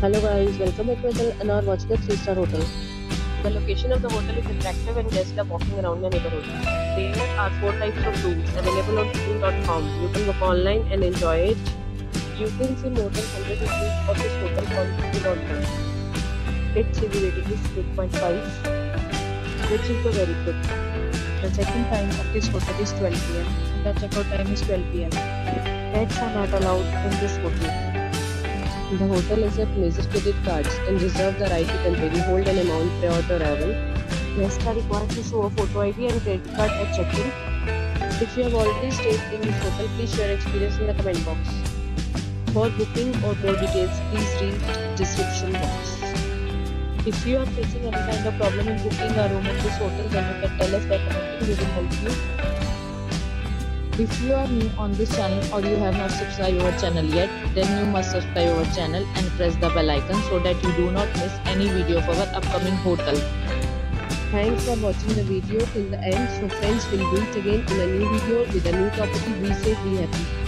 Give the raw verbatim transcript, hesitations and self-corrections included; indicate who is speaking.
Speaker 1: Hello guys, welcome back to my channel and are watching a three star hotel. The location of the hotel is attractive and guests love walking around the neighborhood. There are four types of rooms available on booking dot com. You can book online and enjoy it. You can see more than one hundred reviews of this hotel on booking dot com. Its review rating is eight point five, which is the very good. The check-in time of this hotel is twelve p m and the check-out time is twelve p m Pets are not allowed in this hotel. The hotel accepts major credit cards and reserves the right to temporarily hold an amount prior to arrival. Guests are required to show a photo I D and credit card at check-in. If you have already stayed in this hotel, please share your experience in the comment box. For booking or more details, please read description box. If you are facing any kind of problem in booking a room in this hotel, then you can tell us by commenting. We will help you. If you are new on this channel or you have not subscribed our channel yet, then you must subscribe our channel and press the bell icon so that you do not miss any video of our upcoming hotel. Thanks for watching the video till the end. So friends, will meet again in a new video with a new topic. Be safe, be happy.